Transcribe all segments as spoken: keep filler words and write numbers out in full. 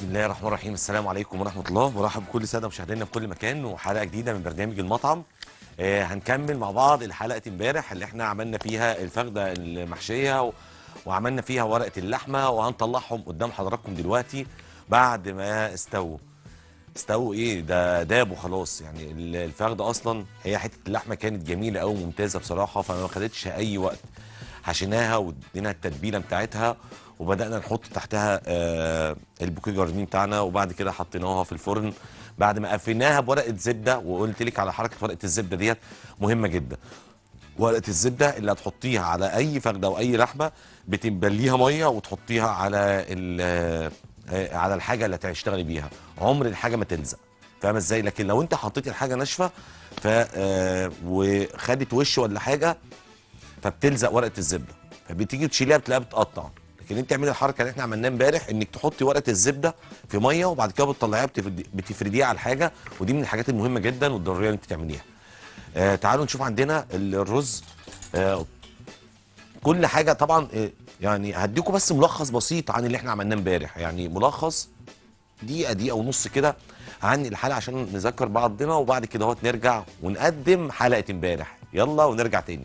الله الرحمن الرحيم. السلام عليكم ورحمة الله. مرحب بكل سادة مشاهدينا في كل مكان وحلقة جديدة من برنامج المطعم. آه هنكمل مع بعض الحلقة امبارح اللي احنا عملنا فيها الفخدة المحشية و... وعملنا فيها ورقة اللحمة، وهنطلعهم قدام حضراتكم دلوقتي بعد ما استووا. استووا ايه ده دابوا خلاص. يعني الفخدة اصلا هي حتة اللحمة كانت جميلة قوي ممتازة بصراحة، فما خدتش اي وقت. حشيناها وادينا التتبيله بتاعتها وبدانا نحط تحتها آه البوكيه جرنين بتاعنا، وبعد كده حطيناها في الفرن بعد ما قفلناها بورقه زبده. وقلت لك على حركه ورقه الزبده ديت مهمه جدا. ورقه الزبده اللي هتحطيها على اي فخده او اي لحمه بتبليها ميه وتحطيها على ال- آه، على الحاجه اللي هتشتغلي بيها، عمر الحاجه ما تلزق. فاهمه ازاي؟ لكن لو انت حطيتي الحاجه ناشفه ف آه، وخدت وش ولا حاجه فبتلزق ورقه الزبده، فبتيجي تشيليها بتلاقيها بتقطع. لكن انت اعملي الحركه اللي احنا عملناها امبارح، انك تحطي ورقه الزبده في ميه وبعد كده بتطلعيها بتفردي- بتفرديها على الحاجه، ودي من الحاجات المهمه جدا والضروريه اللي انت تعمليها. آه تعالوا نشوف عندنا الرز. آه كل حاجه طبعا. آه يعني هديكم بس ملخص بسيط عن اللي احنا عملناه امبارح، يعني ملخص دقيقه دقيقه ونص كده عن الحلقه عشان نذكر بعضنا، وبعد كده اهوت نرجع ونقدم حلقه امبارح. يلا ونرجع تاني.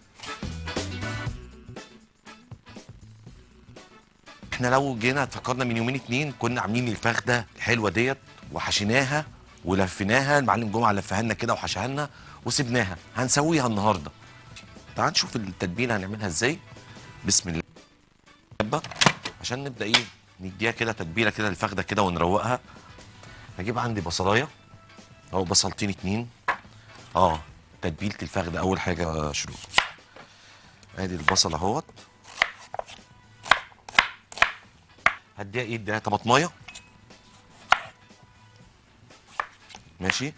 احنا لو جينا فكرنا من يومين اتنين كنا عاملين الفخده الحلوه ديت وحشيناها ولفيناها. المعلم جمعه لفها لنا كده وحشها لنا وسبناها. هنسويها النهارده. تعال نشوف التتبيله هنعملها ازاي. بسم الله. عشان نبدا ايه نديها كده تتبيله كده الفخده كده ونروقها. هجيب عندي بصلايه او بصلتين اتنين. اه تتبيله الفخده اول حاجه شروق. ادي البصل اهوت. هديها ايه اديها طماطمايه. ماشي.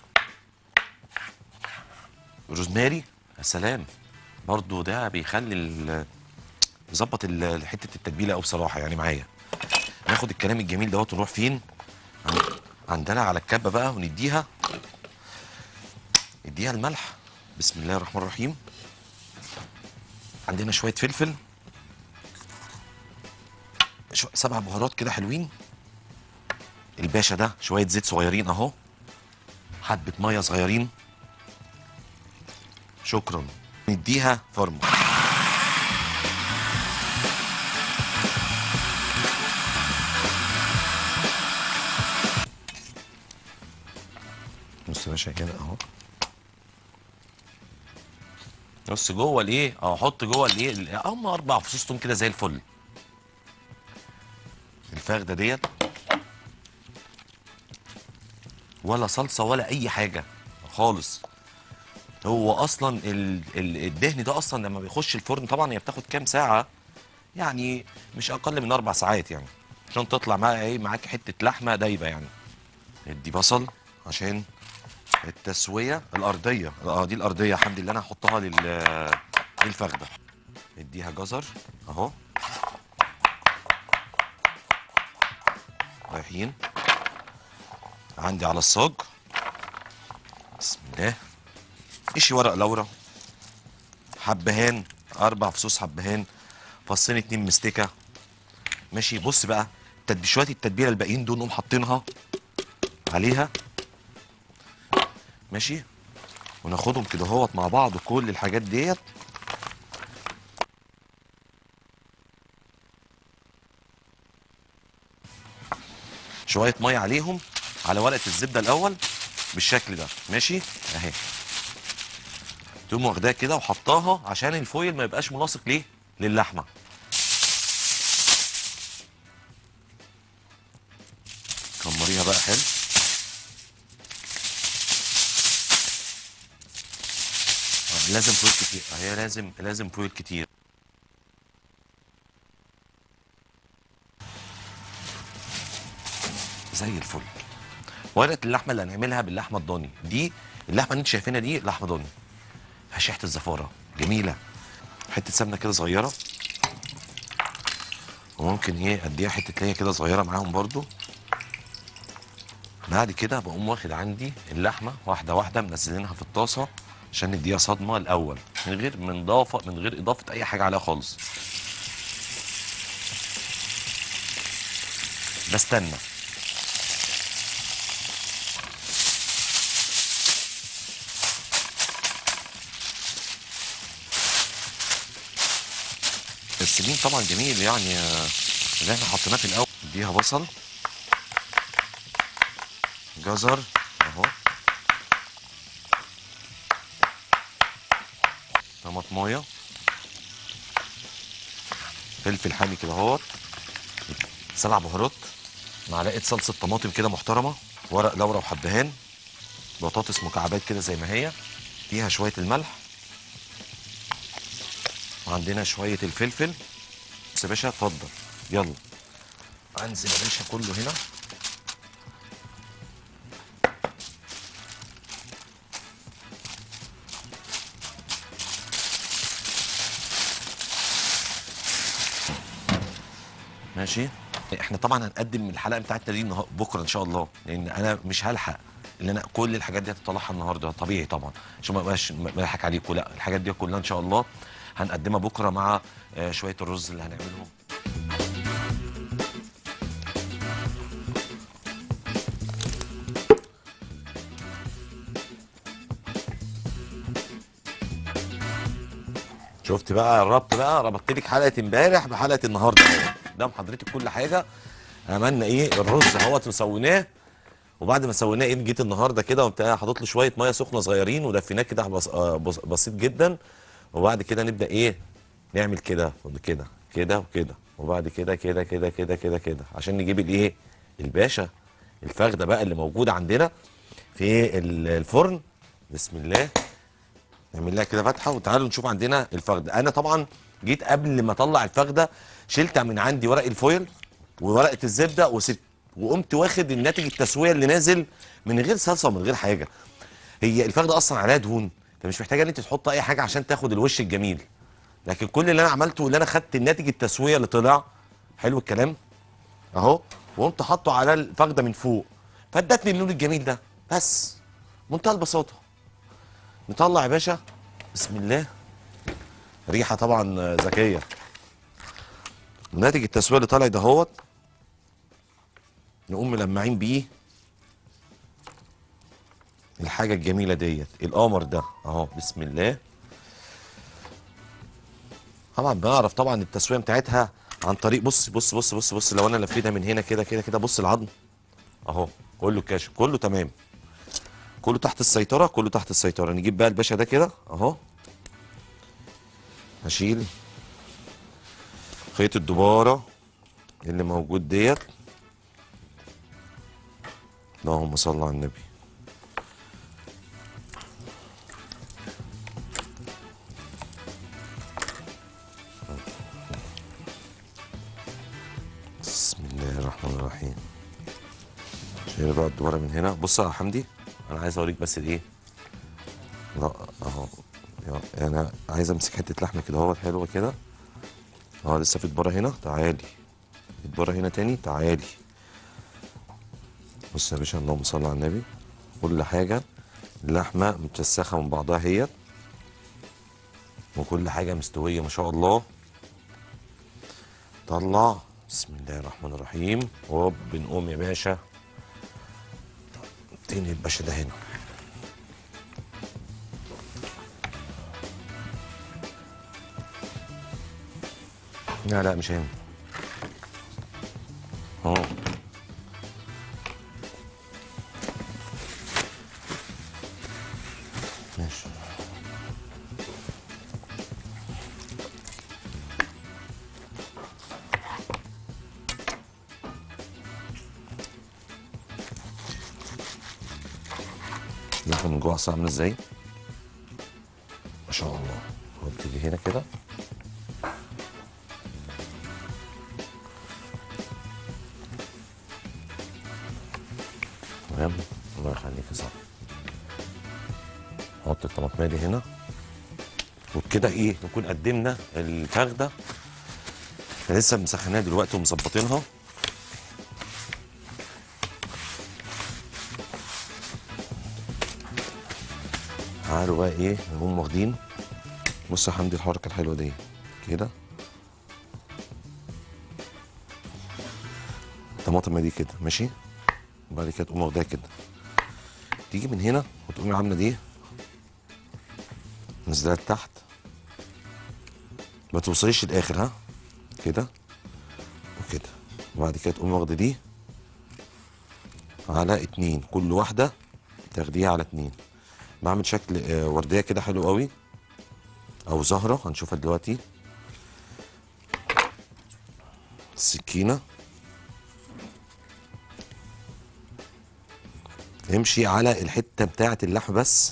روزماري. يا سلام، برضو ده بيخلي ال- يظبط ال- حته التتبيله قوي بصراحه يعني معايا. ناخد الكلام الجميل دوت ونروح فين؟ عن- عندنا على الكبه بقى ونديها نديها الملح. بسم الله الرحمن الرحيم. عندنا شويه فلفل، شو سبع بهارات كده حلوين. الباشا ده شويه زيت صغيرين اهو، حبه ميه صغيرين. شكرا. نديها فرمه. بص يا باشا كده اهو. بص جوه الايه اه حط جوه الايه هم اربع فصوص توم كده زي الفل. الفخده ديت ولا صلصه ولا اي حاجه خالص. هو اصلا ال- ال- الدهن ده اصلا لما بيخش الفرن طبعا هي بتاخد كام ساعه، يعني مش اقل من اربع ساعات يعني عشان تطلع معاك ايه معاك حته لحمه دايبه يعني. ادي بصل عشان التسويه الارضيه. اه دي الارضيه الحمد لله انا هحطها لل للفخده. اديها جزر اهو. رايحين عندي على الصاج. بسم الله. اشي ورق لورا، حبهان، اربع فصوص حبهان، فصين اتنين مستكه. ماشي. بص بقى تتب- شويه التتبيله الباقيين دول نقوم حاطينها عليها. ماشي. وناخدهم كده اهوت مع بعض كل الحاجات ديت. شويه ميه عليهم على ورقه الزبده الاول بالشكل ده. ماشي اهي. تقوم واخداها كده وحطاها عشان الفويل ما يبقاش ملاصق ليه للحمه. كمريها بقى حلو. آه، لازم فويل كتير. هي لازم لازم فويل كتير. زي الفل. ورقه اللحمه اللي هنعملها باللحمه الضاني دي، اللحمه اللي انت شايفينها دي لحمه ضاني مفيهاش ريحه الزفاره، جميله. حته سمنه كده صغيره، وممكن ايه اديها حته ليا كده صغيره معاهم برضو. بعد كده بقوم واخد عندي اللحمه واحده واحده منزلينها في الطاسه عشان نديها صدمه الاول من غير من اضافه من غير اضافه اي حاجه عليها خالص. بستنى السمين طبعا جميل يعني آه، اللي احنا حطيناه في الاول. اديها بصل، جزر اهو، طماطمايه، فلفل حامي كده اهوت، سبع بهارات، معلقه صلصه طماطم كده محترمه، ورق لورا وحبهان، بطاطس مكعبات كده زي ما هي، فيها شويه الملح، وعندنا شويه الفلفل. بس يا باشا اتفضل، يلا انزل يا باشا كله هنا. ماشي. احنا طبعا هنقدم الحلقه بتاعتنا دي النهار- بكره ان شاء الله، لان انا مش هلحق ان انا كل الحاجات دي هتطلعها النهارده طبيعي طبعا، عشان ما ابقاش بضحك عليكم. لا، الحاجات دي كلها ان شاء الله هنقدمها بكره مع آه، شويه الرز اللي هنعملهم. شفت بقى الربط بقى، ربطت لك حلقه امبارح بحلقه النهارده اهو قدام حضرتك كل حاجه. عملنا ايه؟ الرز اهوت وسويناه، وبعد ما سويناه ايه جيت النهارده كده وقمت حاطط له شويه ميه سخنه صغيرين ودفيناه كده بس آه بس بسيط جدا. وبعد كده نبدا ايه؟ نعمل كده كده كده وكده، وبعد كده كده كده كده كده كده عشان نجيب الايه؟ الباشا، الفخده بقى اللي موجوده عندنا في ال- الفرن. بسم الله. نعمل لها كده فتحه وتعالوا نشوف عندنا الفخده. انا طبعا جيت قبل ما اطلع الفخده شلت من عندي ورق الفويل وورقه الزبده وسبت، وقمت واخد الناتج التسويه اللي نازل من غير صلصه ومن غير حاجه. هي الفخده اصلا عليها دهون، فمش محتاجه ان انت تحط اي حاجه عشان تاخد الوش الجميل. لكن كل اللي انا عملته اللي انا خدت الناتج التسويه اللي طلع حلو الكلام اهو، وقمت حاطه على الفخده من فوق، فادتني اللون الجميل ده بس، منتهى البساطه. نطلع يا باشا. بسم الله. ريحه طبعا ذكيه. ناتج التسويه اللي طالع دهوت نقوم ملمعين بيه الحاجه الجميله ديت، القمر ده اهو. بسم الله. طبعا بعرف طبعا التسويه بتاعتها عن طريق، بص بص بص بص بص لو انا لفيتها من هنا كده كده كده، بص العظم اهو كله كاشف، كله تمام، كله تحت السيطره، كله تحت السيطره. نجيب بقى الباشا ده كده اهو، هشيل خيط الدباره اللي موجود ديت. اللهم صل على النبي. بسم الله الرحمن الرحيم. شايل بقى الدباره من هنا. بص يا حمدي، انا عايز اوريك بس الايه. لا اهو، يعني انا عايز امسك حته لحمه كده اهوت حلوه كده. اه لسه في دباره هنا، تعالي. في دباره هنا تاني، تعالي. بص يا باشا، اللهم صل على النبي. كل حاجه اللحمه متسخه من بعضها هي، وكل حاجه مستويه ما شاء الله. طلع. بسم الله الرحمن الرحيم. هوب بنقوم يا باشا تاني الباشا ده هنا. لا لا مش هنا اهو. ماشي. اللحمه من جوه اصلا عامله ازاي ما شاء الله. هو بتيجي هنا كده. تمام. الله يخليك يا صاحبي. نحط الطماطميه دي هنا، وبكده ايه نكون قدمنا الفخده. احنا لسه مسخناها دلوقتي ومظبطينها. تعالوا بقى ايه نقوم واخدين. بص يا حمدي الحركه الحلوه دي كده، الطماطم دي كده ماشي. وبعد كده تقوم واخداها كده، تيجي من هنا وتقومي عامله دي نزلها تحت، ما توصليش الاخر ها. كده وكده، وبعد كده تقوم واخده دي على اتنين، كل واحده تاخديها على اتنين. بعمل شكل آه، ورديه كده حلو قوي، او زهره هنشوفها دلوقتي. السكينه امشي على الحته بتاعه اللحم بس.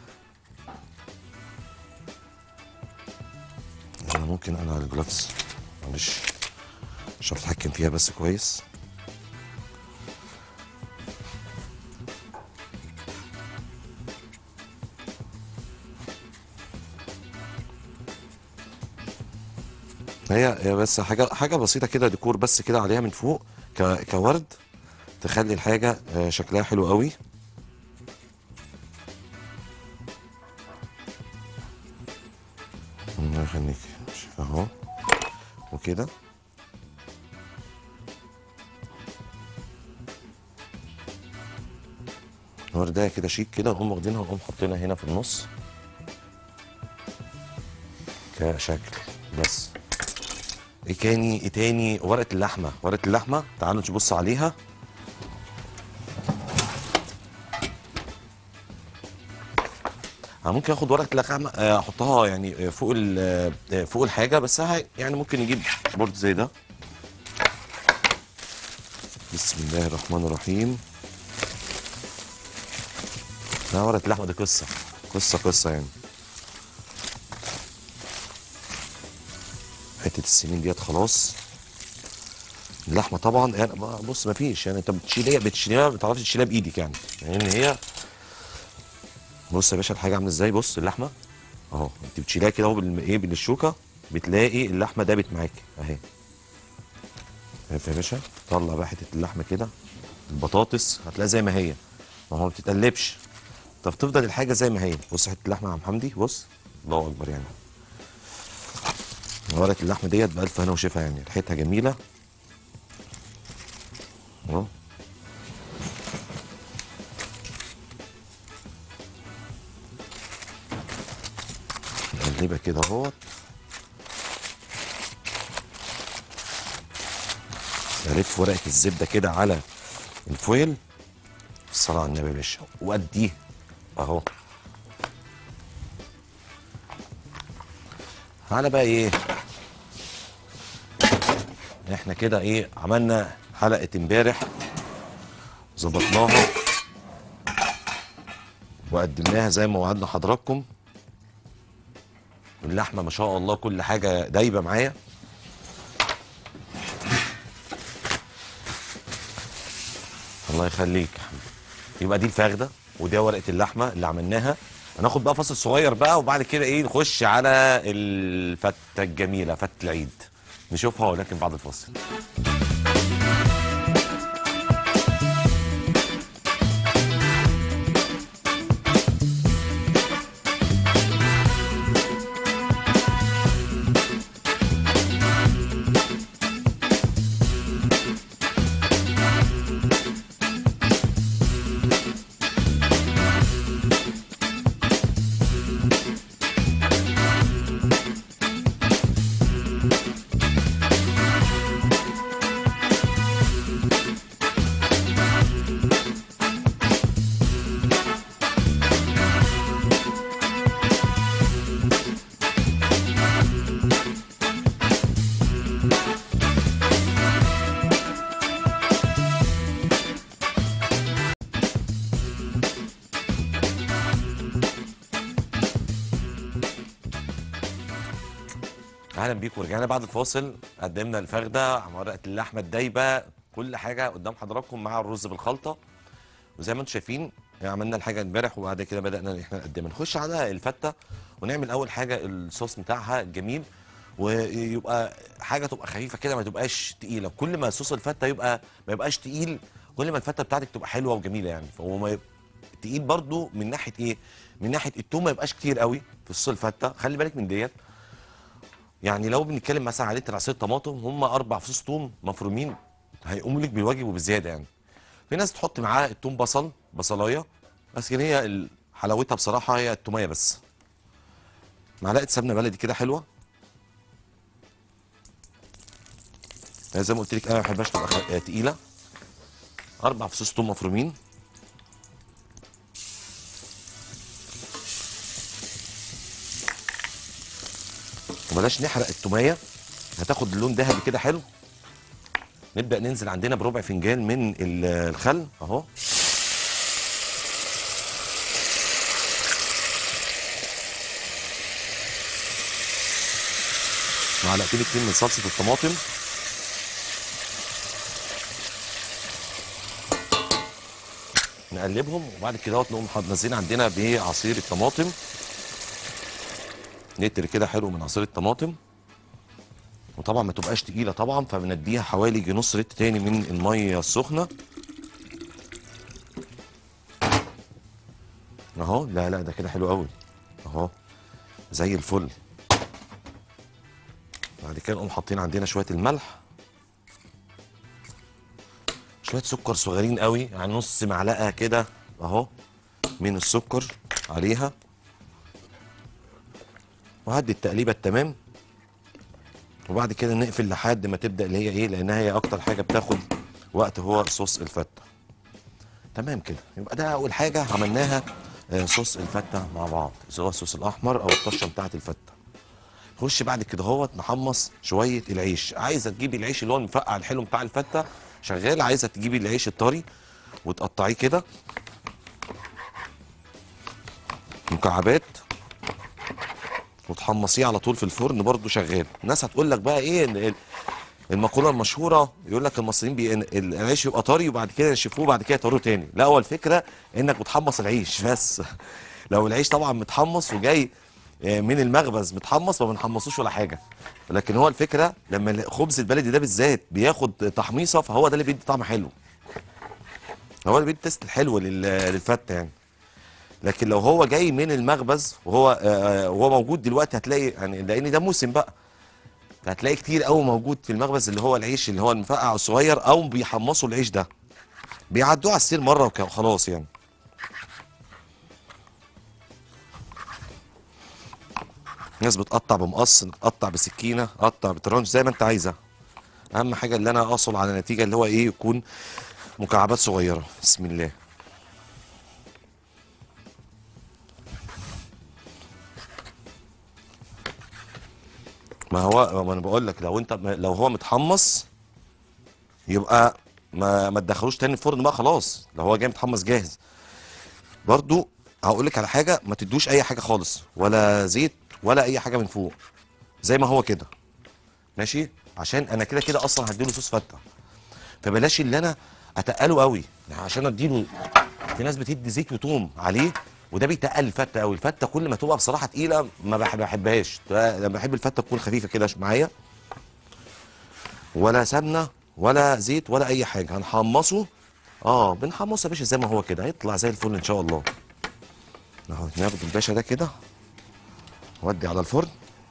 انا ممكن انا على الجلافز، معلش مش عارف اتحكم فيها بس كويس. هي هي بس حاجه حاجه بسيطه كده، ديكور بس كده عليها من فوق ك- كورد، تخلي الحاجه آه، شكلها حلو قوي. الله يخليك اهو وكده. ورديه كده شيك كده، نقوم واخدينها ونقوم حاطينها هنا في النص كشكل بس. ايه تاني ايه تاني ورقه اللحمه، ورقه اللحمه تعالوا نبص عليها. انا ممكن اخد ورقه اللحمه آه، احطها يعني آه، فوق ال- آه، فوق الحاجه، بس هاي- يعني ممكن نجيب بورد زي ده. بسم الله الرحمن الرحيم. لا ورقه اللحمه دي قصه قصه قصه يعني. حته السمين ديت خلاص. اللحمه طبعا يعني بص ما فيش يعني، انت بتشيليها بتشيليها ما بتعرفش تشيلها بايدك يعني، لان يعني هي بص يا باشا الحاجه عامله ازاي. بص اللحمه اهو، انت بتشيلها كده اهو بال- ايه بالشوكه، بتلاقي اللحمه دابت معاكي اهي. شايف يا باشا؟ طلع بقى حته اللحمه كده. البطاطس هتلاقيها زي ما هي، ما هو ما بتتقلبش، طب تفضل الحاجه زي ما هي. بص حته اللحمه يا عم حمدي، بص الله اكبر يعني. ورقه اللحمه ديت بألف هنا وشفا يعني، ريحتها جميله اهو. نقلبها كده اهوت. الف ورقه الزبده كده على الفويل. الصلاه على النبي يا باشا، واديه اهو. تعالى بقى ايه، احنا كده ايه عملنا حلقه امبارح، ظبطناها وقدمناها زي ما وعدنا حضراتكم. اللحمه ما شاء الله كل حاجه دايبه معايا. الله يخليك. يبقى دي الفخده ودي ورقه اللحمه اللي عملناها. هناخد بقى فاصل صغير بقى، وبعد كده ايه نخش على الفته الجميله، فته العيد نشوفها ولكن بعد الفاصل. اهلا بيكم، ورجعنا بعد الفاصل. قدمنا الفخده مع ورقه اللحمه الدايبه، كل حاجه قدام حضراتكم مع الرز بالخلطه. وزي ما انتم شايفين عملنا الحاجه امبارح، وبعد كده بدانا ان احنا نقدمها. نخش على الفته ونعمل اول حاجه الصوص بتاعها جميل، ويبقى حاجه تبقى خفيفه كده ما تبقاش تقيله. كل ما صوص الفته يبقى ما يبقاش تقيل، كل ما الفته بتاعتك تبقى حلوه وجميله يعني. فهو ما يبقى تقيل برضو من ناحيه ايه، من ناحيه التوم ما يبقاش كتير قوي في صوص الفته، خلي بالك من ديت. يعني لو بنتكلم مثلا على لتر عصير طماطم، هم اربع فصوص توم مفرومين هيقوموا لك بالواجب وبالزياده يعني. في ناس تحط معاه التوم بصل بصلايه، بس كده هي ال- حلاوتها بصراحه هي التوميه بس. معلقه سمنه بلدي كده حلوه، زي ما قلت لك انا ما بحبهاش تبقى خ- آه، تقيله. اربع فصوص توم مفرومين. وبلاش نحرق التوميه، هتاخد لون ذهبي كده حلو. نبدا ننزل عندنا بربع فنجان من ال- الخل اهو. معلقتين اتنين من صلصه الطماطم. نقلبهم وبعد كده نقوم نازلين عندنا بعصير الطماطم. نتر كده حلو من عصير الطماطم. وطبعا ما تبقاش تقيله طبعا، فبنديها حوالي يجي نص لتر تاني من الميه السخنه اهو. لا لا ده كده حلو قوي اهو زي الفل. بعد كده نقوم حاطين عندنا شويه الملح، شويه سكر صغيرين قوي يعني نص معلقه كده اهو من السكر عليها. وهدي التقليبه التمام. وبعد كده نقفل لحد ما تبدا اللي هي ايه، لانها هي اكتر حاجه بتاخد وقت هو صوص الفته. تمام كده، يبقى ده اول حاجه عملناها. آه، صوص الفته مع بعض، سواء الصوص الاحمر او الطشه بتاعه الفته. خش بعد كده اهوت نحمص شويه العيش. عايزه تجيبي العيش اللي هو المفقع الحلو بتاع الفته شغال، عايزه تجيبي العيش الطري وتقطعيه كده مكعبات وتحمصيه على طول في الفرن برضو شغال. الناس هتقول لك بقى ايه إن المقوله المشهوره، يقول لك المصريين بي... العيش يبقى طري وبعد كده يشفوه وبعد كده يطروه تاني. لا، هو الفكره انك بتحمص العيش بس. لو العيش طبعا متحمص وجاي من المخبز متحمص ما بنحمصوش ولا حاجه. لكن هو الفكره لما الخبز البلدي ده بالذات بياخد تحميصه، فهو ده اللي بيدي طعم حلو، هو اللي بيدي تيست الحلو لل... للفته يعني. لكن لو هو جاي من المخبز وهو آه وهو موجود دلوقتي هتلاقي يعني، لان ده موسم بقى، هتلاقي كتير قوي موجود في المخبز اللي هو العيش اللي هو المفقع الصغير، او بيحمصوا العيش ده بيعدوه على السير مره وخلاص يعني. ناس بتقطع بمقص، تقطع بسكينه، قطع بترانش زي ما انت عايزه. اهم حاجه اللي انا اصل على نتيجه اللي هو ايه، يكون مكعبات صغيره. بسم الله. ما هو ما انا بقول لك، لو انت لو هو متحمص يبقى ما ما تدخلوش تاني الفرن بقى خلاص، لو هو جاي متحمص جاهز. برضو هقول لك على حاجه، ما تدوش اي حاجه خالص، ولا زيت ولا اي حاجه من فوق، زي ما هو كده ماشي، عشان انا كده كده اصلا هديله صوص فته. فبلاش اللي انا اتقله قوي يعني عشان اديله. في ناس بتدي زيت وتوم عليه وده بيتقل الفته قوي. الفته كل ما تبقى بصراحه تقيله ما بحب- بحبهاش. انا بحب الفته تكون خفيفه كده معايا، ولا سمنه ولا زيت ولا اي حاجه. هنحمصه اه بنحمصه يا باشا زي ما هو كده، هيطلع زي الفل ان شاء الله. اهو ناخد الباشا ده كده ودي على الفرن.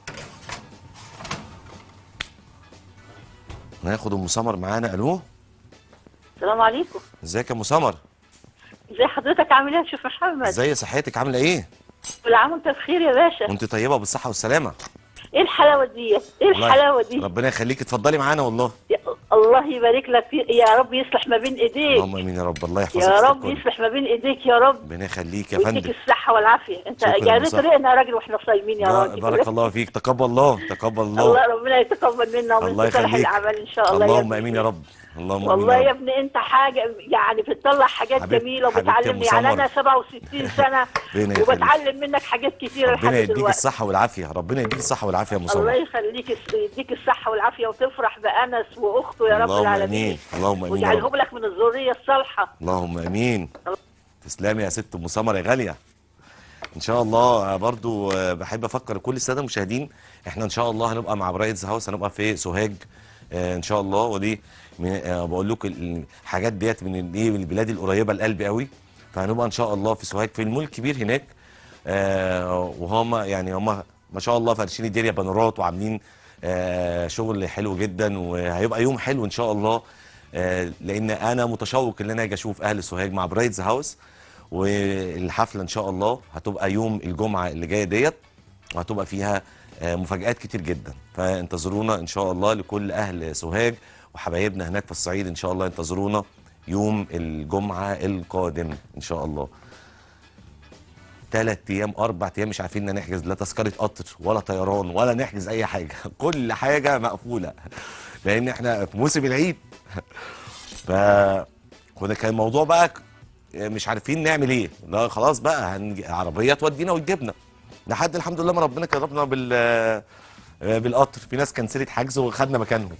ناخد ام سمر معانا. الو، السلام عليكم. ازيك يا ام سمر؟ ازي حضرتك، عامل ايه يا شيخ محمد؟ ازاي صحتك، عامله ايه؟ كل عام وانت بخير يا باشا. وانت طيبه بالصحه والسلامه. ايه الحلاوه دي، ايه الله يخ- الحلاوه دي؟ ربنا يخليك، اتفضلي معانا والله. يا الله يبارك لك في... يا رب يصلح ما بين ايديك. اللهم امين يا رب، الله يحفظك يا ست رب الكل. يصلح ما بين ايديك يا رب. ربنا يخليك يا ويديك فندم. الصحه والعافيه. انت شكرا يا جاريت مساء. رقنا يا راجل واحنا صايمين يا الله راجل. بارك الله فيك، تقبل الله، تقبل الله. الله ربنا يتقبل منا ومن الله صالح يخليك. الاعمال ان شاء الله يا اللهم ابني. امين يا رب، اللهم امين والله يا يا رب. ابني انت حاجه يعني بتطلع حاجات حبيب- جميله حبيبتي يا أم وبتعلمني. يعني سمر. انا سبعة وستين سنه ربنا يخليك. وبتعلم منك حاجات كتيره لحد ربنا يديك دلوقتي. الصحه والعافيه، ربنا يديك الصحه والعافيه يا ام الله سمر. يخليك، يديك الصحة والعافية وتفرح بأنس وأخته يا رب اللهم العالمين. امين، اللهم امين يا رب. واجعلهم لك من الذرية الصالحة. اللهم امين. تسلمي يا ست ام سمر يا غاليه. ان شاء الله برضو بحب افكر كل الساده المشاهدين، احنا ان شاء الله هنبقى مع برايتس هاوس، هنبقى في سوهاج ان شاء الله. ودي بقول لكم الحاجات ديت من الايه، من البلاد القريبه لقلبي قوي. فهنبقى ان شاء الله في سوهاج في المول الكبير هناك. وهم يعني هم ما شاء الله فارشين الدنيا بانورات وعاملين شغل حلو جدا، وهيبقى يوم حلو ان شاء الله. لان انا متشوق ان انا اجي اشوف اهل سوهاج مع برايتس هاوس. والحفله ان شاء الله هتبقى يوم الجمعه اللي جايه ديت، وهتبقى فيها مفاجآت كتير جدا. فانتظرونا ان شاء الله لكل اهل سوهاج وحبايبنا هناك في الصعيد ان شاء الله ينتظرونا يوم الجمعه القادم ان شاء الله. ثلاث ايام اربع ايام مش عارفين نحجز لا تذكره قطر ولا طيران ولا نحجز اي حاجه، كل حاجه مقفوله لان احنا في موسم العيد. ف كنا كان الموضوع بقى مش عارفين نعمل ايه، لا خلاص بقى هنج... عربيه تودينا وتجيبنا، لحد الحمد لله ما ربنا كرمنا بال بالقطر. في ناس كنسلت حجز وخدنا مكانهم.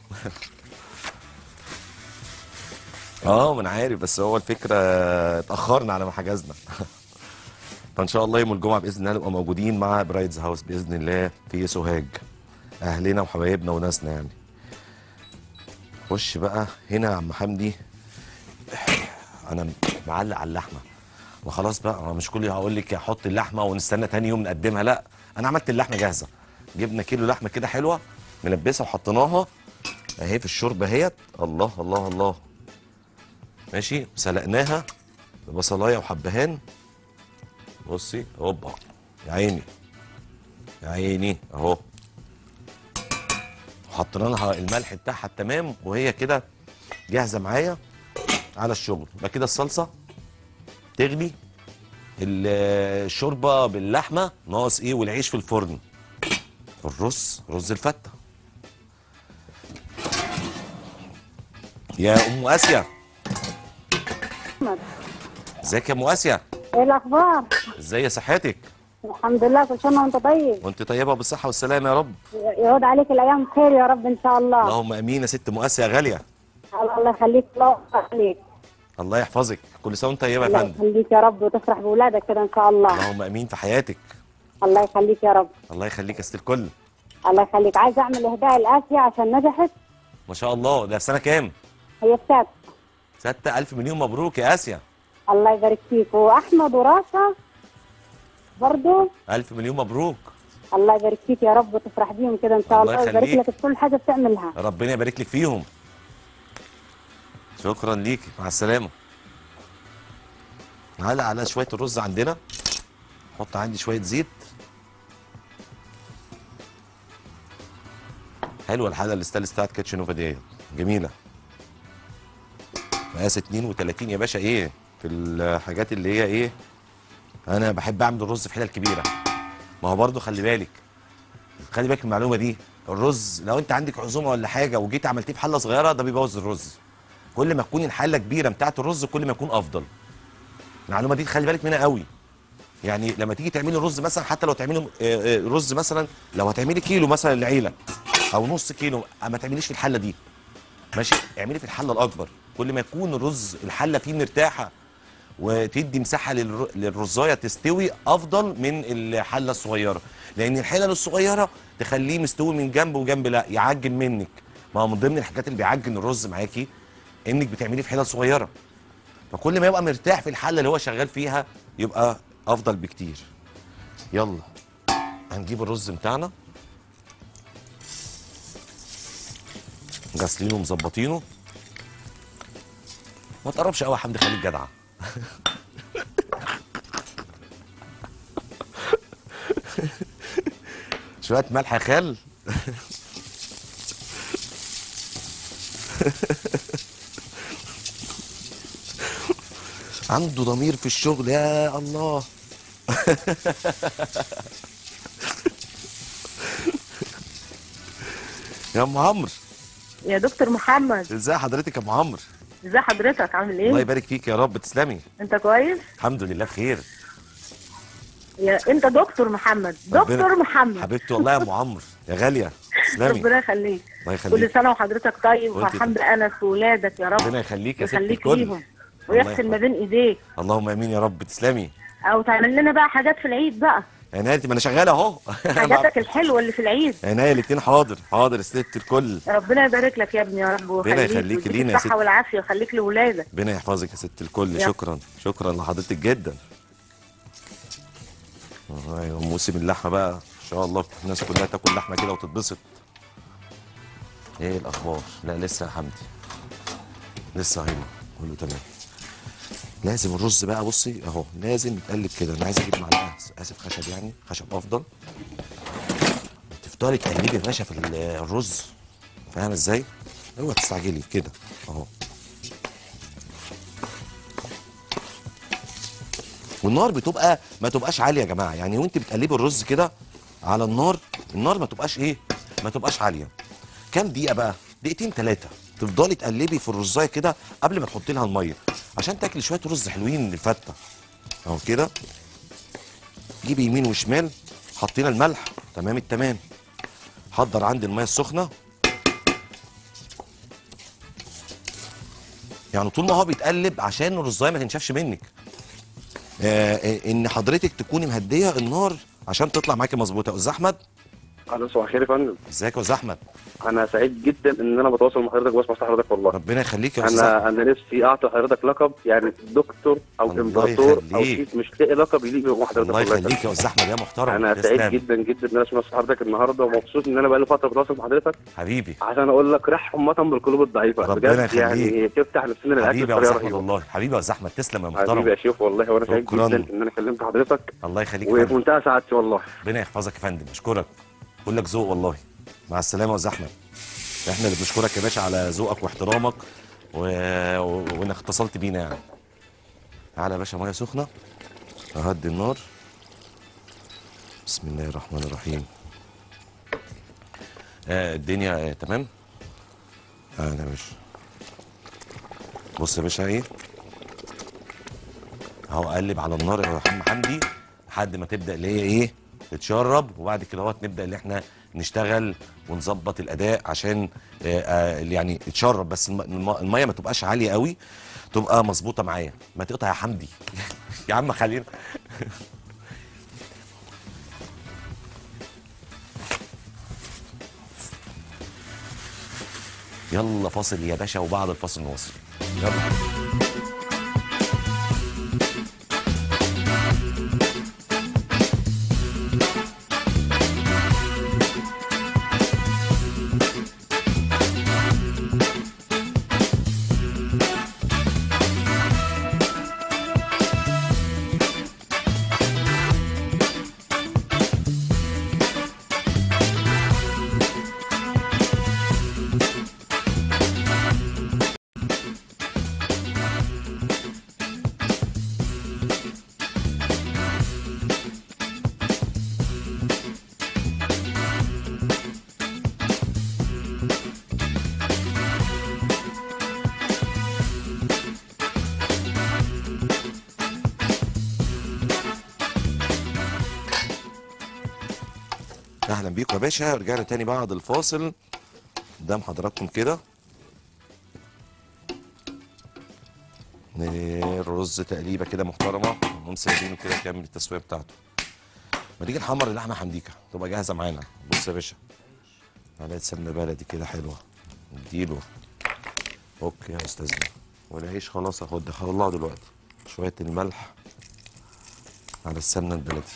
اه ما انا عارف، بس هو الفكره اتاخرنا على ما حجزنا. فان شاء الله يوم الجمعه باذن الله نبقى موجودين مع برايدز هاوس باذن الله في سوهاج، اهلنا وحبايبنا وناسنا يعني. خش بقى هنا يا عم حمدي، انا معلق على اللحمه وخلاص بقى. انا مش كل هقول لك احط اللحمه ونستنى تاني يوم نقدمها، لا انا عملت اللحمه جاهزه. جبنا كيلو لحمه كده حلوه ملبسها وحطيناها اهي في الشوربه اهيت. الله الله الله ماشي. سلقناها ببصلايه وحبهان. بصي هوبا يا عيني يا عيني اهو. حطينا لها الملح بتاعها التمام وهي كده جاهزه معايا على الشغل. يبقى كده الصلصه تغلي، الشوربه باللحمه ناقص ايه، والعيش في الفرن. الرز رز الفته. يا ام اسيا، ازيك يا ام اسيا؟ ايه الاخبار؟ ازاي صحتك؟ الحمد لله، كل سنه وانت طيب. وانت طيبه بالصحه والسلامه يا رب. يعود عليك الايام خير يا رب ان شاء الله. اللهم امين يا ست ام اسيا غاليه. الله يخليك، الله يخليك. الله يحفظك، كل سنه وانت طيبه يا الله فندم. يخليك يا رب وتفرح باولادك كده ان شاء الله. اللهم امين في حياتك. الله يخليك يا رب. الله يخليك يا ست الكل. الله يخليك. عايزه اعمل اهداء لاسيا عشان نجحت. ما شاء الله. ده في سنه كام؟ هي السادسه. ستة ألف مليون مبروك يا اسيا. الله يبارك فيك. واحمد وراشا برضو ألف مليون مبروك. الله يبارك فيك يا رب وتفرح بيهم كده ان شاء الله الله ويبارك يخليك. لك في كل حاجه بتعملها. ربنا يبارك لك فيهم. شكرا ليكي، مع السلامه. نعلق على شويه الرز عندنا. حط عندي شويه زيت. حلوه الحله الاستانلس بتاعت كيتشن دي، جميله. مقاس اتنين وتلاتين يا باشا. ايه في الحاجات اللي هي ايه، انا بحب اعمل الرز في حلل كبيره. ما هو برضو خلي بالك، خلي بالك المعلومه دي. الرز لو انت عندك عزومه ولا حاجه وجيت عملتيه في حله صغيره ده بيبوظ الرز. كل ما تكون الحله كبيره بتاعت الرز كل ما يكون افضل. المعلومه دي خلي بالك منها قوي. يعني لما تيجي تعملي رز مثلا، حتى لو تعملي رز مثلا، لو هتعملي كيلو مثلا للعيله او نص كيلو، ما تعمليش في الحله دي ماشي، اعملي في الحله الاكبر. كل ما يكون الرز الحله فيه مرتاحه وتدي مساحه للر... للرزايه تستوي افضل من الحله الصغيره، لان الحلل الصغيره تخليه مستوي من جنب وجنب لا يعجن منك. ما هو من ضمن الحاجات اللي بيعجن الرز معاكي انك بتعمليه في حلل صغيره. فكل ما يبقى مرتاح في الحله اللي هو شغال فيها يبقى افضل بكتير. يلا هنجيب الرز بتاعنا غاسلينه ومظبطينه. ما تقربش قوي يا حمدي، خليك جدعه. شويه ملح يا خال. عنده ضمير في الشغل يا الله. يا ام عمرو. يا دكتور محمد. ازي حضرتك يا ام عمرو؟ ازي حضرتك، عامل ايه؟ الله يبارك فيك يا رب، تسلمي. انت كويس؟ الحمد لله بخير. يا انت دكتور محمد، دكتور محمد حبيبتي والله يا ام عمرو يا غاليه، تسلمي. ربنا يخليك. الله يخليك. كل سنه وحضرتك طيب وانت وفرحان بانس وولادك يا رب. ربنا يخليك يا ست يخليك الكل. ليهم ويحسن ما بين ايديك. اللهم امين يا رب، تسلمي. او تعمل لنا بقى حاجات في العيد بقى. عناية، ما انا شغال اهو. حاجاتك الحلوه اللي في العيد. عناية الاتنين، حاضر حاضر يا ست الكل. ربنا يبارك لك يا ابني يا رب ربنا يخليك لينا يا ست. الصحه والعافيه ويخليك لاولادك. ربنا يحفظك يا ست الكل. يا. شكرا شكرا لحضرتك جدا. ايوه موسم اللحمه بقى ان شاء الله الناس كلها تاكل لحمه كده وتتبسط. ايه الاخبار؟ لا لسه يا حمدي، لسه هنا كله تمام. لازم الرز بقى بصي اهو لازم يتقلب كده. انا عايز اجيب معلقه اسف خشب، يعني خشب افضل. تفضلي تقلبي يا باشا في الرز، فاهم ازاي؟ اوعي تستعجلي كده اهو. والنار بتبقى ما تبقاش عاليه يا جماعه، يعني وانت بتقلبي الرز كده على النار، النار ما تبقاش ايه، ما تبقاش عاليه. كام دقيقه بقى؟ دقيقتين ثلاثه تفضلي تقلبي في الرزايه كده قبل ما تحطي لها الميه عشان تاكلي شويه رز حلوين للفته اهو كده. جيبي يمين وشمال، حطينا الملح تمام التمام. حضر عندي الميه السخنه، يعني طول ما هو بيتقلب عشان الرزايه ما تنشفش منك. آه آه، ان حضرتك تكوني مهديه النار عشان تطلع معاكي مظبوطه. يا استاذ احمد، الو صباح الخير يا فندم. ازيك يا استاذ احمد؟ انا سعيد جدا ان انا بتواصل مع حضرتك واسمع حضرتك والله. ربنا يخليك يا استاذ احمد. انا انا نفسي اعطي حضرتك لقب، يعني دكتور او الله امبراطور او يخليك. شيف، مش لاقي لقب يليق مع حضرتك. الله يخليك يا استاذ احمد يا محترم. انا سعيد تسلم. جدا جدا ان انا اسمع حضرتك النهارده، ومبسوط ان انا بقالي فتره بتواصل مع حضرتك حبيبي عشان اقول لك رحمه بالقلوب الضعيفه. ربنا بجد يخليك. يعني تفتح نفسنا للاكل حبيبي يا بطريقه استاذ احمد رهيبه. والله. حبيبي يا استاذ احمد، تسلم يا محترم. حبيبي يا شيخ والله، وانا سعيد شكراً. جدا ان انا كلمت حضرتك الله يخليك يا فندم. وفي منتهى سعادتي والله. ربنا يحفظك يا فندم، اشكرك. كلك ذوق والله. مع السلامه يا استاذ احمد. احنا اللي بنشكرك يا باشا على ذوقك واحترامك و... و... وانك اتصلت بينا يعني. تعالى يا باشا، ميه سخنه، اهدي النار. بسم الله الرحمن الرحيم. آه الدنيا آه تمام. اه يا باشا، بص يا باشا ايه اهو، اقلب على النار يا عم حمدي لحد ما تبدا اللي هي ايه تتشرب، وبعد كده اهوت نبدا اللي احنا نشتغل ونظبط الاداء عشان آه آه يعني تشرب، بس الم- الم- الميه ما تبقاش عاليه قوي، تبقى مظبوطه معايا. ما تقطع يا حمدي يا عم خلينا يلا فاصل يا باشا، وبعد الفاصل نواصل. يلا. اهلا بيكم يا باشا، رجعنا تاني بعد الفاصل. قدام حضراتكم كده الرز تقليبه كده محترمه، نقوم سايبينه كده يكمل التسويه بتاعته. ما تيجي نحمر اللحمه حمديكه تبقى جاهزه معانا. بص يا باشا، معلقه سمنه بلدي كده حلوه، نديله. اوكي يا استاذنا. والعيش خلاص اهو دخل الله دلوقتي. شويه الملح على السمنه البلدي.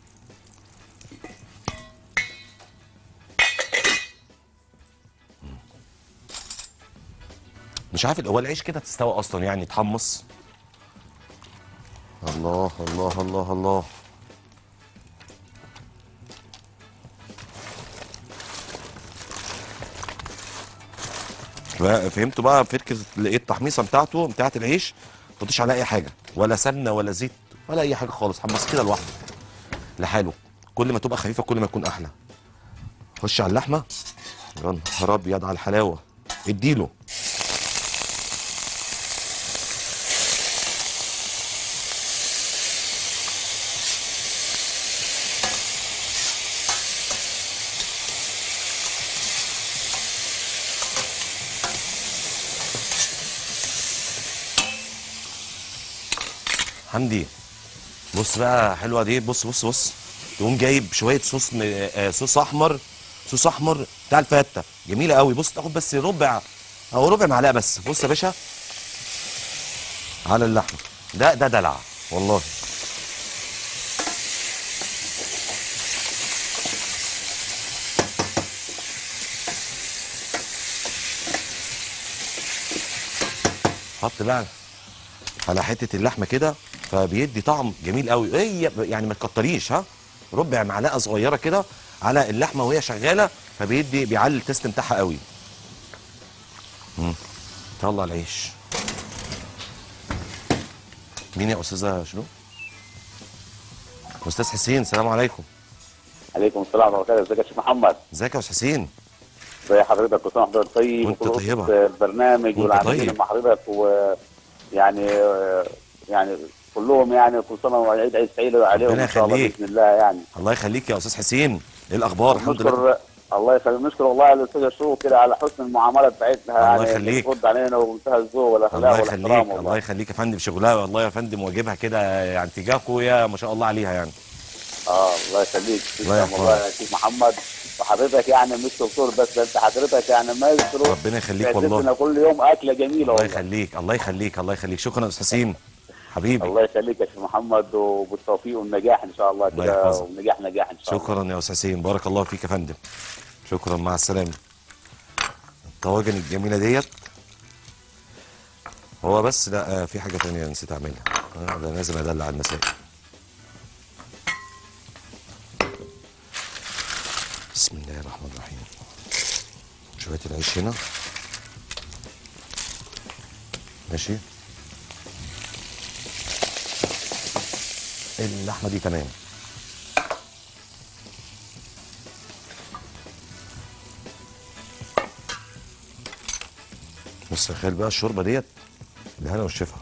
مش عارف هو العيش كده تستوى اصلا يعني يتحمص. الله الله الله الله. بقى فهمتوا بقى فكره ايه التحميصه بتاعته بتاعت العيش؟ ما تحطش عليها اي حاجه، ولا سمنه ولا زيت ولا اي حاجه خالص، حمص كده لوحده لحاله. كل ما تبقى خفيفه كل ما يكون احلى. خش على اللحمه. يا نهار ابيض على الحلاوه. اديله. حمدي بص بقى حلوه دي. بص بص بص، تقوم جايب شويه صوص م... آه صوص احمر، صوص احمر بتاع الفته جميله قوي. بص تاخد بس ربع او ربع معلقه بس. بص يا باشا على اللحمه، ده ده دلع والله. حط بقى على حته اللحمه كده، فبيدي طعم جميل قوي. هي يعني ما تكتريش، ها، ربع معلقه صغيره كده على اللحمه وهي شغاله، فبيدي بيعلي التست بتاعها قوي. امم طلع العيش. مين يا استاذه شنو؟ استاذ حسين، السلام عليكم. عليكم السلام ورحمه الله. ازيك يا شيخ محمد؟ ازيك يا استاذ حسين؟ ازي حضرتك؟ كل سنه وحضرتك طيب، وانت وكل طيبه. أسرة البرنامج والعاملين طيب. مع حضرتك، ويعني يعني كلهم يعني كل سنه وعيد عيد سعيد عليهم ربنا ان شاء الله يخليك. باذن الله يعني. الله يخليك يا استاذ حسين، ايه الاخبار؟ الحمد لله. نشكر الله يخليك، نشكر والله على الاستاذ شروق كده على حسن المعامله بتاعتها، الله يعني يخليك. بترد علينا ومنتهى الذوق والاخلاق الله والاحترام يخليك. والله. الله يخليك يا فندم، شغلها والله يا فندم واجبها كده يعني تجاهكم، يا ما شاء الله عليها يعني. اه الله يخليك. الله تسلم والله يا شيخ محمد. وحضرتك يعني مش دكتور بس، انت حضرتك يعني مايسترو. ربنا يخليك بتقدم والله. لنا كل يوم اكله جميله الله والله. يخليك. الله يخليك. الله يخليك. شكرا يا استاذ حسين حبيبي. الله يخليك يا شيخ محمد، وبالتوفيق والنجاح ان شاء الله الله كده، يحفظك. ونجاح نجاح ان شاء الله. شكرا يا استاذ حسين، بارك الله فيك يا فندم. شكرا، مع السلامه. الطواجن الجميله ديت هو بس لا، آه، في حاجه ثانيه نسيت اعملها. آه، ده لازم ادلع المسائل. بسم الله الرحمن الرحيم. شويه العيش هنا ماشي. اللحمه دي تمام. بس تخيل بقى الشوربه ديت بالهنا والشفا.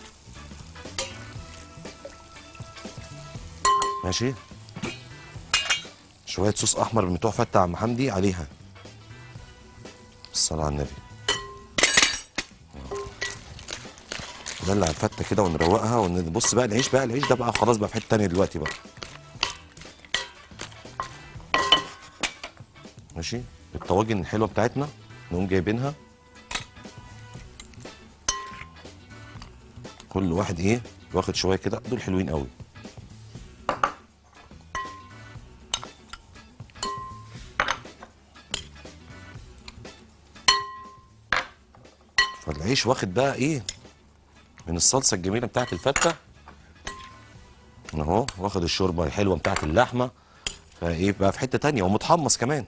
ماشي. شويه صوص احمر من بتوع فتة عم حمدي عليها. الصلاه على النبي. ندلع الفته كده ونروقها ونبص بقى العيش بقى العيش ده بقى خلاص بقى في حته تانيه دلوقتي بقى. ماشي. الطواجن الحلوه بتاعتنا نقوم جايبينها كل واحد ايه واخد شويه كده، دول حلوين قوي. فالعيش واخد بقى ايه من الصلصه الجميله بتاعت الفته اهو، واخد الشوربه الحلوه بتاعت اللحمه، فايه بقى في حته تانيه ومتحمص كمان.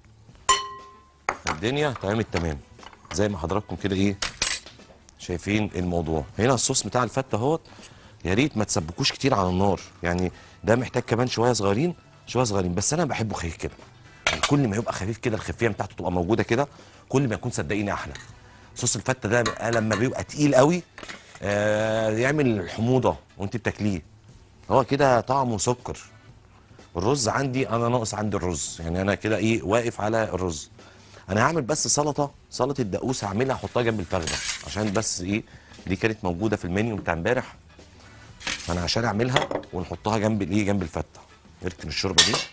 الدنيا اتعملت تمام زي ما حضراتكم كده ايه شايفين الموضوع. هنا الصوص بتاع الفته اهوت، يا ريت ما تسبكوش كتير على النار، يعني ده محتاج كمان شويه صغيرين شويه صغيرين، بس انا بحبه خفيف كده. يعني كل ما يبقى خفيف كده الخفيه بتاعته تبقى موجوده كده، كل ما يكون صدقيني احلى. صوص الفته ده بقى لما بيبقى تقيل قوي آه يعمل حموضه وانت بتاكليه، هو كده طعمه سكر. الرز عندي انا ناقص عندي الرز، يعني انا كده ايه واقف على الرز. انا هعمل بس سلطه، سلطه الدقوس هعملها احطها جنب الفخده، عشان بس ايه دي كانت موجوده في المنيو بتاع امبارح، فانا عشان اعملها ونحطها جنب الايه جنب الفته. اركن الشوربه دي.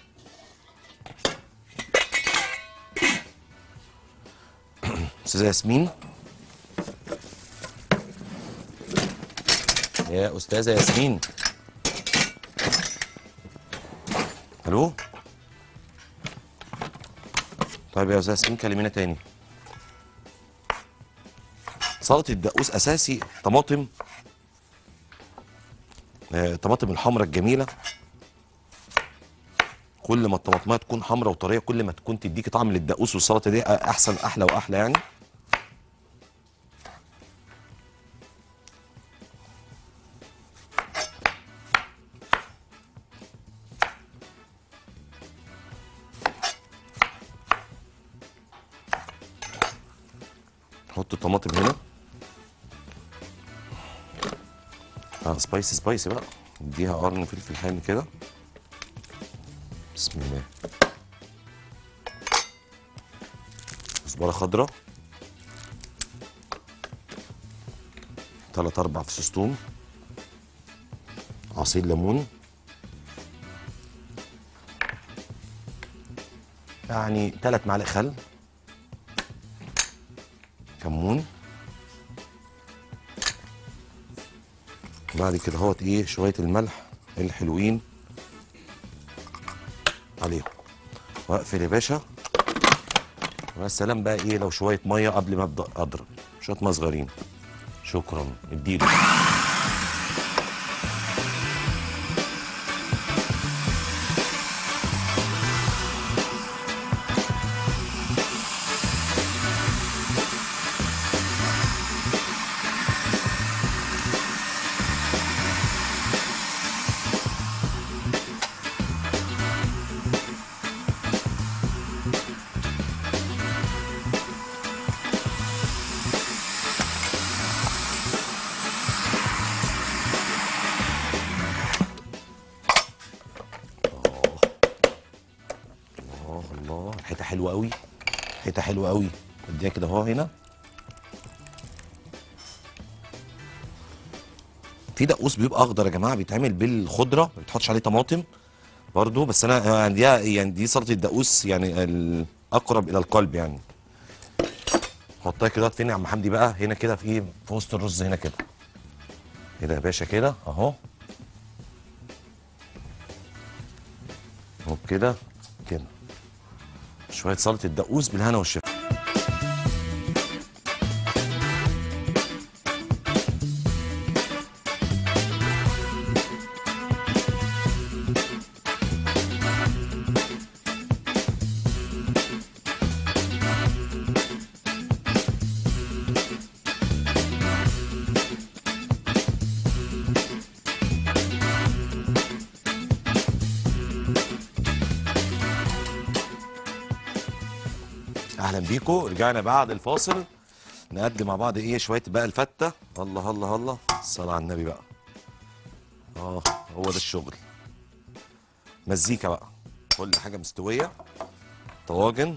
استاذه ياسمين، يا استاذه ياسمين، الو. طيب يا استاذه ياسمين كلمينا تاني. سلطه الدقوس اساسي طماطم، آه، طماطم الحمراء الجميله. كل ما الطماطميه تكون حمراء وطريه كل ما تكون تديكي طعم للدقوس، والسلطه دي احسن احلى واحلى يعني. نحط الطماطم هنا. اه سبايسي سبايسي بقى، نديها قرن فلفل حامي كده. بسم الله. كزبره خضراء، تلات اربع فصوص توم، عصير ليمون، يعني تلات معالق خل، كمون. بعد كده اهوت ايه شويه الملح الحلوين عليهم، واقفل يا باشا. ويا سلام بقى ايه لو شويه ميه قبل ما ابدا اضرب، شويه ميه صغيرين. شكرا، اديله. الله الله، حته حلوه قوي، حته حلوه قوي. اديها كده اهو هنا. في دقوس بيبقى اخضر يا جماعه، بيتعمل بالخضره، ما بيتحطش عليه طماطم برضو، بس انا يعني دي يعني دي سلطه الدقوس يعني الاقرب الى القلب يعني. حطها كده فين يا عم حمدي بقى؟ هنا كده في ايه؟ في وسط الرز هنا كده. كده يا باشا كده اهو. اهو كده كده. شويه سلطه الدقوس بالهنا والشفا. اهلا بيكم، رجعنا بعد الفاصل نقدم مع بعض ايه شويه بقى الفته. الله الله الله، الصلاه على النبي بقى. اه هو ده الشغل، مزيكا بقى، كل حاجه مستويه. طواجن،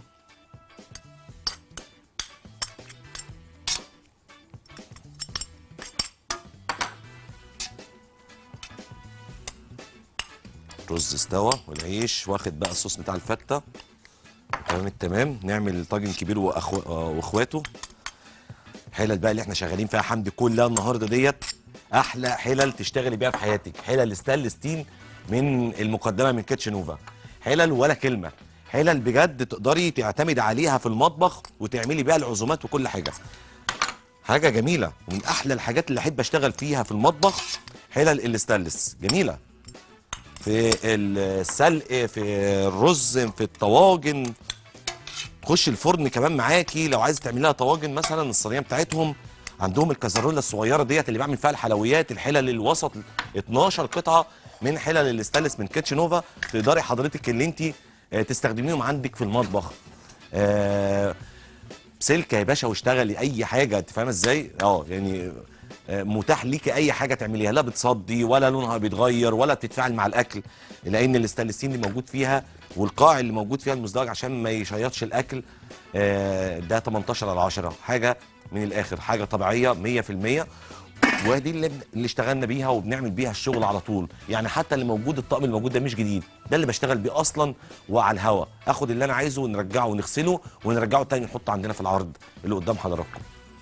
رز استوى والعيش واخد بقى الصوص بتاع الفته. تمام التمام. نعمل طاجن كبير وأخو... واخواته. حلل بقى اللي احنا شغالين فيها حمدي كلها النهارده ديت احلى حلل تشتغلي بيها في حياتك. حلل ستانلس ستيل من المقدمه من كيتشن نوفا. حلل ولا كلمه، حلل بجد تقدري تعتمد عليها في المطبخ وتعملي بيها العزومات وكل حاجه. حاجه جميله، ومن احلى الحاجات اللي احب اشتغل فيها في المطبخ حلل الستانلس. جميله في السلق، في الرز، في الطواجن. تخش الفرن كمان معاكي لو عايز تعملي لها طواجن مثلا. الصينيه بتاعتهم عندهم الكازارولا الصغيره ديت اللي بعمل فيها الحلويات. الحلل الوسط اتناشر قطعه من حلل الاستانلس من كيتشن نوفا، تقدري حضرتك اللي انت تستخدميهم عندك في المطبخ. آه سلكه يا باشا واشتغلي اي حاجه. انت فاهمه ازاي؟ اه يعني متاح ليكي اي حاجه تعمليها، لا بتصدي ولا لونها بيتغير ولا بتتفاعل مع الاكل، لان الاستانلسين اللي موجود فيها والقاع اللي موجود فيها المزدوج عشان ما يشيطش الاكل. ده تمنتاشر على عشرة، حاجه من الاخر، حاجه طبيعيه مية في المية. ودي اللي, اللي اشتغلنا بيها وبنعمل بيها الشغل على طول. يعني حتى اللي موجود، الطقم اللي موجود ده مش جديد، ده اللي بشتغل بيه اصلا وعلى الهوا. اخد اللي انا عايزه ونرجعه ونغسله ونرجعه تاني نحطه عندنا في العرض اللي قدام حضراتكم.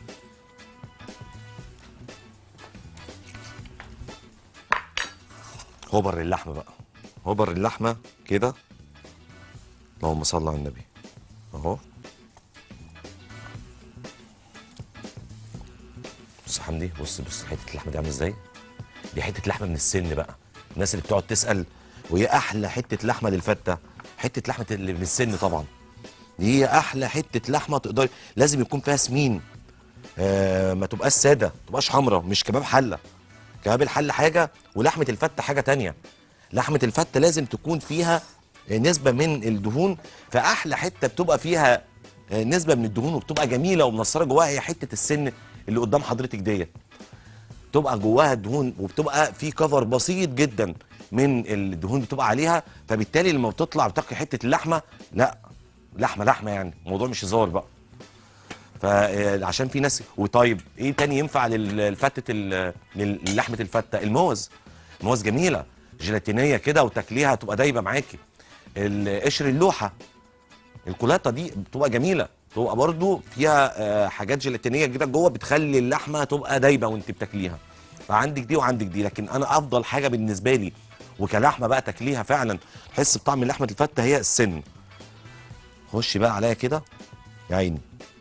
هوبر اللحمه بقى، هوبر اللحمه كده. اللهم صل على النبي. اهو بص يا حمدي، بص بص حته اللحمه دي عامله ازاي. دي حته لحمه من السن بقى. الناس اللي بتقعد تسال وهي احلى حته لحمه للفته، حته لحمه اللي من السن طبعا. دي هي احلى حته لحمه تقدري. لازم يكون فيها سمين، آه ما تبقاش ساده، ما تبقاش حمراء، مش كباب حله. كباب الحله حاجه ولحمه الفته حاجه تانية. لحمه الفته لازم تكون فيها نسبه من الدهون، فاحلى حته بتبقى فيها نسبه من الدهون وبتبقى جميله ومنصره جواها هي حته السن اللي قدام حضرتك ديت. تبقى جواها دهون وبتبقى في كفر بسيط جدا من الدهون بتبقى عليها، فبالتالي لما بتطلع بتاكل حته اللحمه، لا لحمه لحمه يعني، الموضوع مش هزار بقى. فعشان في ناس. وطيب ايه تاني ينفع للفتة للحمه الفته؟ الموز. الموز جميله، جيلاتينيه كده وتاكليها تبقى دايبه معاكي. قشر اللوحه، الكولاطه دي بتبقى جميله، بتبقى برضو فيها حاجات جيلاتينيه كده جوه بتخلي اللحمه تبقى دايبه وانت بتاكليها. فعندك دي وعندك دي، لكن انا افضل حاجه بالنسبه لي وكلحمه بقى تاكليها فعلا تحس بطعم لحمه الفته هي السن. خش بقى عليا كده يا عيني.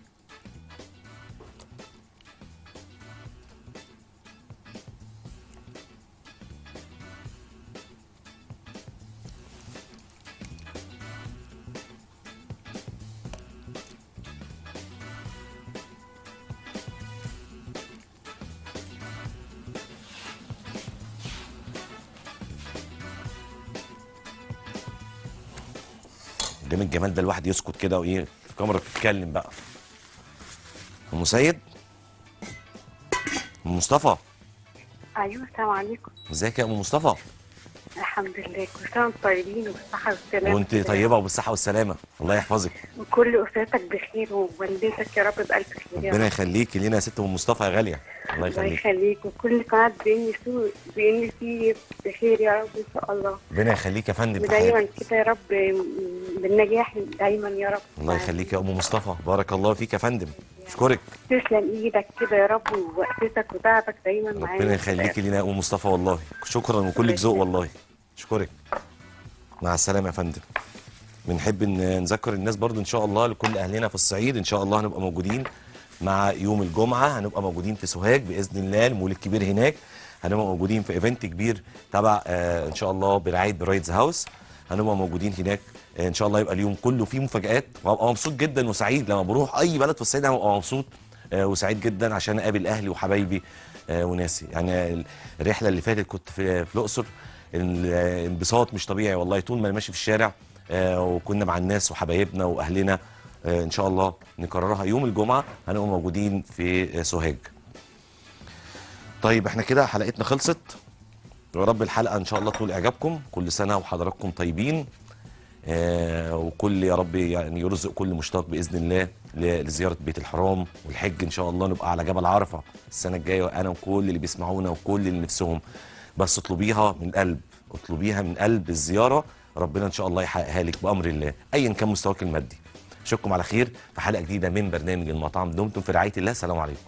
قدام الجمال ده الواحد يسكت كده وايه الكاميرا بتتكلم بقى. ام سيد، ام مصطفى. ايوه السلام عليكم. ازيك يا ام مصطفى؟ الحمد لله، كل سنه وانتم طيبين وبالصحه والسلامه. وانت طيبه وبالصحه والسلامه، الله يحفظك. وكل اسرتك بخير ووالدتك يا رب بالف خير يا ربنا رب. يخليكي لينا يا ست ام مصطفى يا غاليه، الله الله يخليك. يخليك، وكل قناه بي ان سي بي ان سي بخير يا رب ان شاء الله. ربنا يخليك يا فندم في ودايما حياتك. كده يا رب بالنجاح دايما يا رب. الله يخليك يا ام مصطفى، بارك الله فيك يا فندم، اشكرك. تسلم ايدك كده يا رب، ووقفتك وتعبك دايما معانا. ربنا يخليكي لينا يا ام مصطفى والله، شكرا وكلك ذوق والله، اشكرك. مع السلامه يا فندم. بنحب ان نذكر الناس برضو ان شاء الله لكل اهلنا في الصعيد، ان شاء الله هنبقى موجودين مع يوم الجمعه، هنبقى موجودين في سوهاج باذن الله، المول الكبير هناك، هنبقى موجودين في ايفنت كبير تبع آه ان شاء الله برعايه برايدز هاوس، هنبقى موجودين هناك آه ان شاء الله. يبقى اليوم كله فيه مفاجآت، وهبقى مبسوط جدا وسعيد لما بروح اي بلد في الصعيد، انا ببقى مبسوط آه وسعيد جدا عشان اقابل اهلي وحبايبي آه وناسي. يعني الرحله اللي فاتت كنت في, في الاقصر، الانبساط مش طبيعي والله، طول ما انا ماشي في الشارع آه وكنا مع الناس وحبايبنا واهلنا. آه ان شاء الله نكررها يوم الجمعه، هنبقى موجودين في سوهاج. طيب احنا كده حلقتنا خلصت، يا رب الحلقه ان شاء الله تكون اعجابكم، كل سنه وحضراتكم طيبين آه وكل يا رب يعني يرزق كل مشتاق باذن الله لزياره بيت الحرام والحج، ان شاء الله نبقى على جبل عرفه السنه الجايه، وانا وكل اللي بيسمعونا وكل اللي نفسهم، بس اطلبيها من قلب، اطلبيها من قلب الزياره، ربنا ان شاء الله يحققها لك بامر الله ايا كان مستواك المادي. اشوفكم على خير في حلقه جديده من برنامج المطعم، دمتم في رعايه الله، السلام عليكم.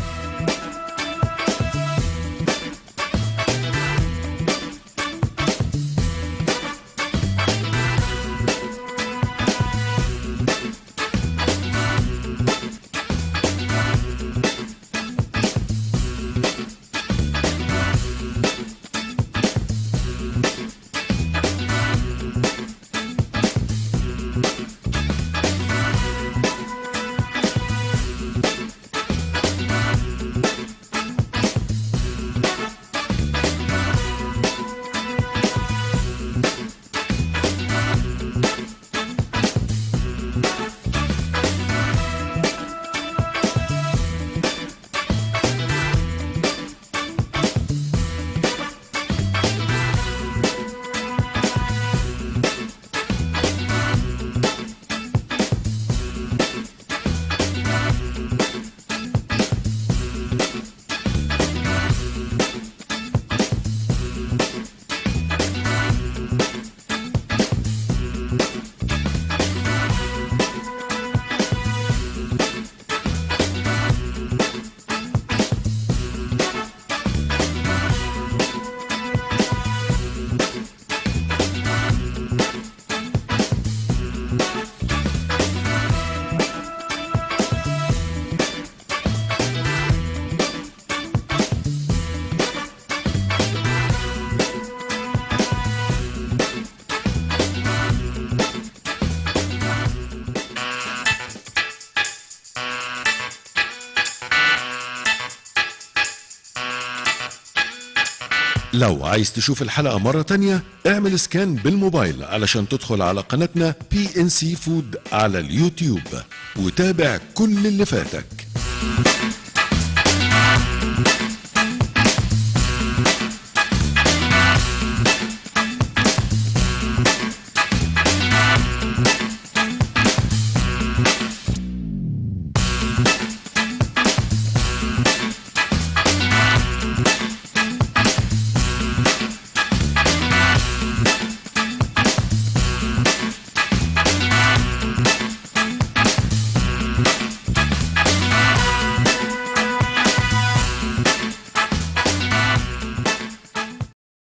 لو عايز تشوف الحلقة مرة تانية اعمل سكان بالموبايل علشان تدخل على قناتنا بي ان سي فود على اليوتيوب وتابع كل اللي فاتك.